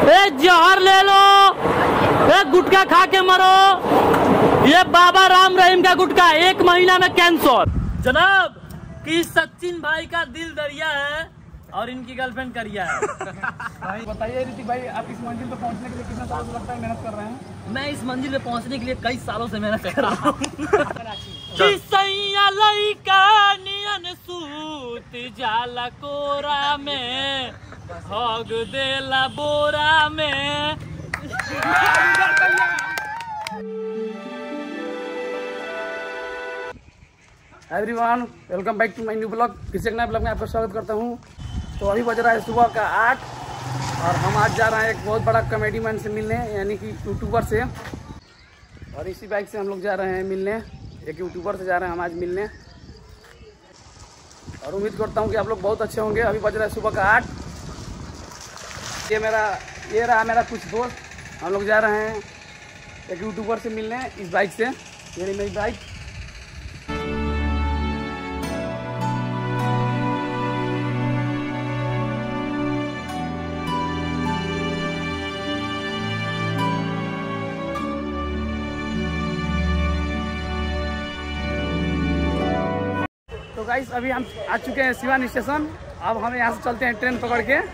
जहर ले लो, गुटखा खा के मरो। ये बाबा राम रहीम का गुटखा, 1 महीना में कैंसर। जनाब कि सचिन भाई का दिल दरिया है और इनकी गर्लफ्रेंड करिया है। भाई बताइए ऋतिक भाई, आप इस मंजिल पे पहुंचने के लिए कितना साल लगता है मेहनत कर रहे हैं? मैं इस मंजिल पे पहुंचने के लिए कई सालों से मेहनत कर रहा हूँ। सूत जाला कोरा में, हग देला बोरा में। Everyone, welcome back to my new blog. फिर से एक नए ब्लॉग में आपका स्वागत करता हूँ। तो अभी बज रहा है सुबह का 8 और हम आज जा रहे हैं एक बहुत बड़ा कॉमेडी मैन से मिलने, यानी कि यूट्यूबर से। और इसी बाइक से हम लोग जा रहे हैं मिलने, एक यूट्यूबर से जा रहे हैं हम आज मिलने। और उम्मीद करता हूँ कि आप लोग बहुत अच्छे होंगे। अभी बज रहा है सुबह का 8। ये रहा मेरा कुछ दोस्त, हम लोग जा रहे हैं एक यूट्यूबर से मिलने इस बाइक से। ये रही मेरी बाइक। तो गाइस अभी हम आ चुके हैं सिवान स्टेशन। अब हम यहाँ से चलते हैं ट्रेन पकड़ के।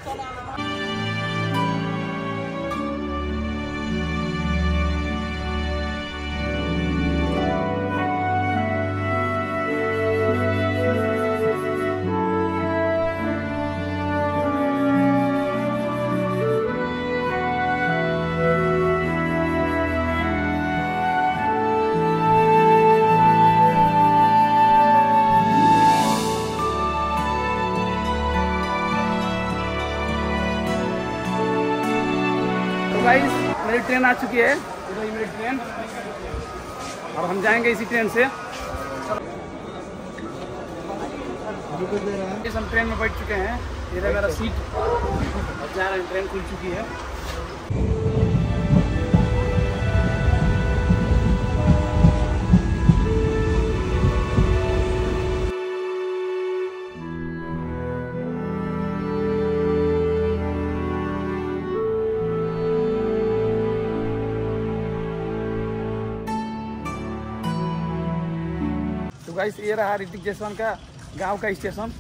गाइस मेरी ट्रेन आ चुकी है, ये मेरी ट्रेन, और हम जाएंगे इसी ट्रेन से। हम ट्रेन में बैठ चुके हैं, ये रहा मेरा सीट, और जा रहे हैं, ट्रेन खुल चुकी है। तो गाइस ये रहा ऋतिक जायसवाल का गांव का station.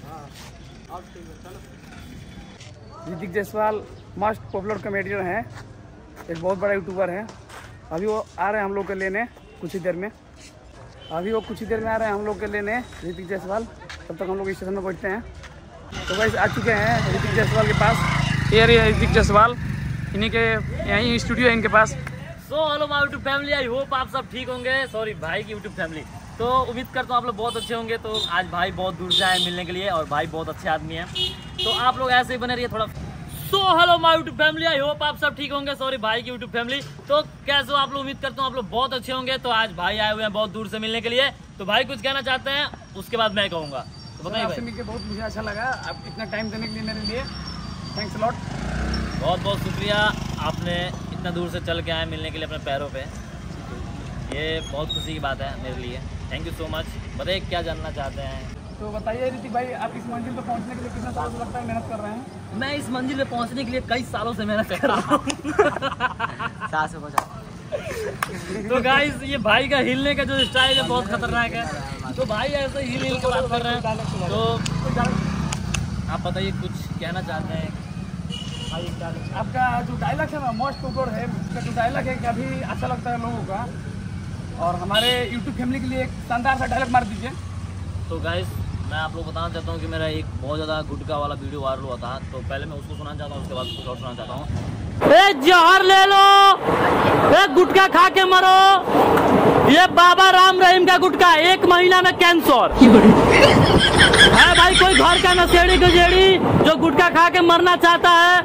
Hrithik Jaiswal most popular comedian है, एक बहुत बड़ा यूट्यूबर है। अभी वो आ रहे हैं हम लोग के लेने कुछ ही देर में। आ रहे हैं हम लोग के लेने ऋतिक जायसवाल। तब तक हम लोग स्टेशन में बैठते हैं। तो गाइस आ चुके हैं ऋतिक जायसवाल के पास। ये रही ऋतिक जायसवाल, इन्हीं के यहीं स्टूडियो है इनके पास। So hello my YouTube family, I hope आप सब ठीक होंगे। सॉरी भाई की यूट्यूब फैमिली। तो उम्मीद करता हूँ आप लोग बहुत अच्छे होंगे। तो आज भाई बहुत दूर से आए मिलने के लिए और भाई बहुत अच्छे आदमी हैं, तो आप लोग ऐसे ही बने रहिए थोड़ा। So hello my YouTube family, I hope आप सब ठीक होंगे। सॉरी भाई की यूट्यूब फैमिली। तो कैसे हो आप लोग? उम्मीद करता हूँ आप लोग बहुत अच्छे होंगे। तो आज भाई आए हुए हैं बहुत दूर से मिलने के लिए। तो भाई कुछ कहना चाहते हैं, उसके बाद मैं कहूँगा। तो बताइए। आपसे मिलकर बहुत मुझे अच्छा लगा, आप इतना टाइम देने के लिए मेरे लिए थैंक्स लॉट। बहुत बहुत शुक्रिया, आपने इतना दूर से चल के आए मिलने के लिए अपने पैरों पे। ये बहुत खुशी की बात है मेरे लिए। Thank you so much. बताइए क्या जानना चाहते हैं? तो बताइए ऋतिक भाई, आप इस मंजिल पे पहुंचने के लिए कितना साल लगता है मेहनत कर रहे हैं? मैं इस मंजिल पे पहुंचने के लिए कई सालों से मेहनत कर रहा हूँ। तो गाइस ये भाई का हिलने का जो स्टाइल है बहुत खतरनाक है। तो भाई ऐसे हिल हिल के बात कर रहे हैं। तो आप बताइए कुछ कहना चाहते हैं? आपका जो डायलॉग है ना मोस्ट पॉपुलर है, उसका जो डायलॉग है काफ़ी अच्छा लगता है लोगों का। और हमारे यूट्यूब फैमिली के लिए एक शानदार सा डायलॉग मार दीजिए। तो गाइस मैं आप लोग बताना चाहता हूँ कि मेरा एक बहुत ज़्यादा गुटखा वाला वीडियो वायरल हुआ था। तो पहले मैं उसको सुनाना चाहता हूँ, उसके बाद कुछ और सुनाना चाहता हूँ। जहर ले लो, गुटखा खा के मरो। ये बाबा राम रहीम का गुटखा, 1 महीना में कैंसर है। भाई कोई घर का नशेड़ी गजेड़ी जो गुटखा खा के मरना चाहता है,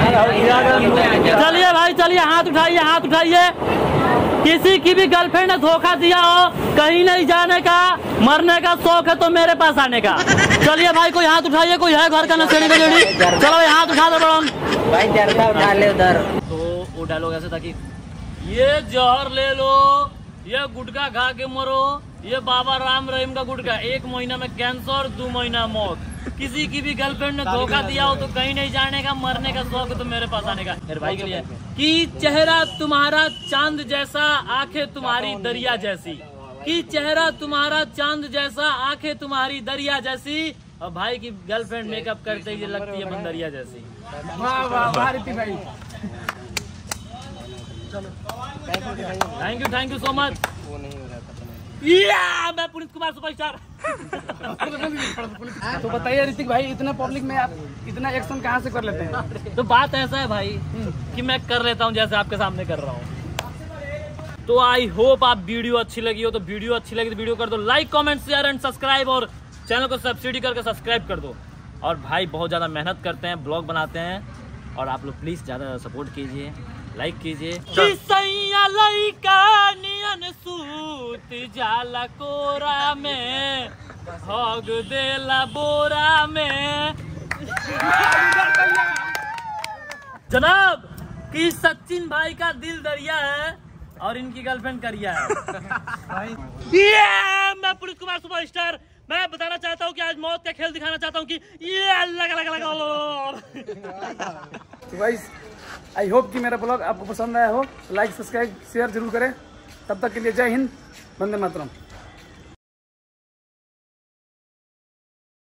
चलिए भाई चलिए, हाथ उठाइए, हाथ उठाइए। किसी की भी गर्लफ्रेंड ने धोखा दिया हो, कहीं नहीं जाने का, मरने का शौक है तो मेरे पास आने का। चलिए भाई कोई हाथ उठाइए, कोई है घर का नशेड़ी गजेड़ी? चलो भाई हाथ उठा दो भाई, जरदा उठा ले उधर। तो वो डायलॉग ऐसे था कि ये जहर ले लो, ये गुटखा खा के मरो, ये बाबा राम रहीम का गुटका, 1 महीना में कैंसर, 2 महीना मौत। किसी की भी गर्लफ्रेंड ने धोखा दिया हो तो कहीं नहीं जाने का, मरने का शौक तो मेरे पास आने का। मेरे भाई के लिए कि चेहरा तुम्हारा चांद जैसा, आंखें तुम्हारी दरिया जैसी, कि चेहरा तुम्हारा चांद जैसा, आंखें तुम्हारी दरिया जैसी। और भाई की गर्लफ्रेंड मेकअप करते ही लगती है बंदरिया जैसी। वाह वाह वाह ऋतिक भाई, थैंक यू सो मच। मैं पुनीत कुमार सुपरस्टार। तो बताइए ऋतिक भाई, इतना पब्लिक में आप इतना एक्शन कहाँ से कर लेते हैं? तो बात ऐसा है भाई कि मैं कर लेता हूँ जैसे आपके सामने कर रहा हूँ। तो आई होप आप वीडियो अच्छी लगी हो, तो वीडियो अच्छी लगी तो वीडियो कर दो like, comment, share and subscribe, और चैनल को सब्सिडी करके सब्सक्राइब कर दो। और भाई बहुत ज़्यादा मेहनत करते हैं, ब्लॉग बनाते हैं, और आप लोग प्लीज़ ज़्यादा सपोर्ट कीजिए, लाइक कीजिए। सूत जाला कोरा में, हग देला बोरा में। जनाब कि सचिन भाई का दिल दरिया है और इनकी गर्लफ्रेंड करिया है। मैं पुनीत कुमार सुपरस्टार, मैं बताना चाहता हूँ कि आज मौत का खेल दिखाना चाहता हूँ कि ये अलग अलग अलग। तो गाइस आई होप कि मेरा ब्लॉग आपको पसंद आया हो। लाइक, सब्सक्राइब, शेयर जरूर करें। तब तक के लिए जय हिंद, वंदे मातरम।